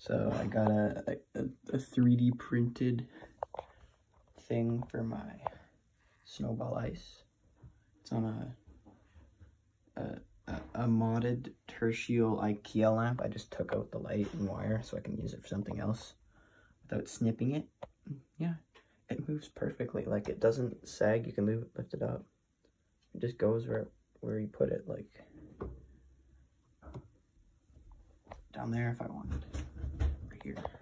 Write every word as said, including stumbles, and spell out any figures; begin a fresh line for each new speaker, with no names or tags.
So I got a, a, a three D printed thing for my snowball ice. It's on a, a, a, a modded tertial IKEA lamp. I just took out the light and wire so I can use it for something else without snipping it. Yeah, it moves perfectly. Like, it doesn't sag. You can move, lift it up. It just goes where, where you put it, like down there if I wanted, right here.